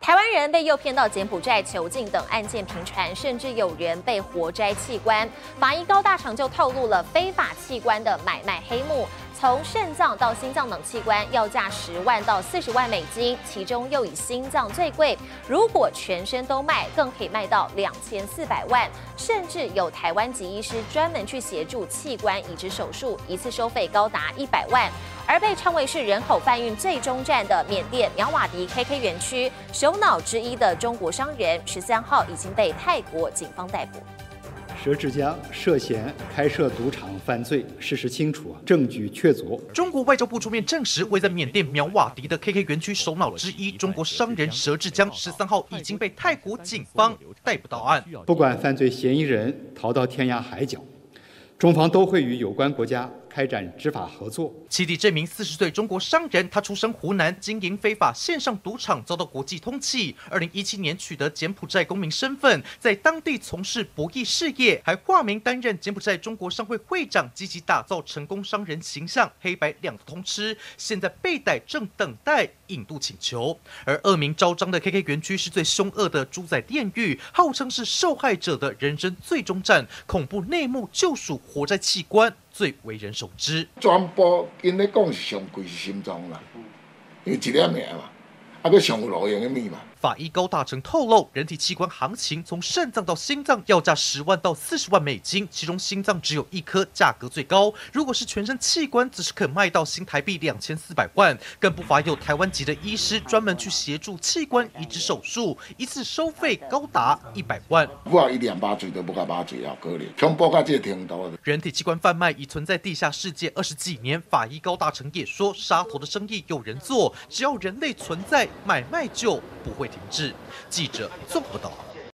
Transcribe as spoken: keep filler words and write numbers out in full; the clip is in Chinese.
台湾人被诱骗到柬埔寨囚禁等案件频传，甚至有人被活摘器官。法医高大成就透露了非法器官的买卖黑幕。 从肾脏到心脏等器官要价十万到四十万美金，其中又以心脏最贵。如果全身都卖，更可以卖到两千四百万。甚至有台湾籍医师专门去协助器官移植手术，一次收费高达一百万。而被称为是人口贩运最终站的缅甸苗瓦迪 K K 园区首脑之一的中国商人，十三号已经被泰国警方逮捕。 佘志江涉嫌开设赌场犯罪，事实清楚，证据确凿。 中国外交部出面证实，位在缅甸苗瓦迪的 K K 园区首脑之一，中国商人佘志江，十三号已经被泰国警方逮捕到案。 不管犯罪嫌疑人逃到天涯海角，中方都会与有关国家开展执法合作。 起底这名四十岁中国商人，他出身湖南，经营非法线上赌场，遭到国际通缉。二零一七年取得柬埔寨公民身份，在当地从事博弈事业，还化名担任柬埔寨中国商会会长，积极打造成功商人形象，黑白两道通吃。现在被逮，正等待引渡请求。而恶名昭彰的 K K 园区是最凶恶的猪仔电狱，号称是受害者的人生最终站，恐怖内幕就属活摘器官。 最为人熟知， 全部因咧讲是上贵是心脏啦，因为一粒命嘛，啊，佮上路用的密码。 法医高大成透露，人体器官行情从肾脏到心脏要价十万到四十万美金，其中心脏只有一颗，价格最高。如果是全身器官，则是可卖到新台币两千四百万。更不乏有台湾籍的医师专门去协助器官移植手术，一次收费高达一百万。 我一两把嘴都不敢把嘴要可怜，恐怖到这个程度。 人体器官贩卖已存在地下世界二十几年，法医高大成也说，杀头的生意有人做，只要人类存在，买卖就不会停滞。记者综合报道。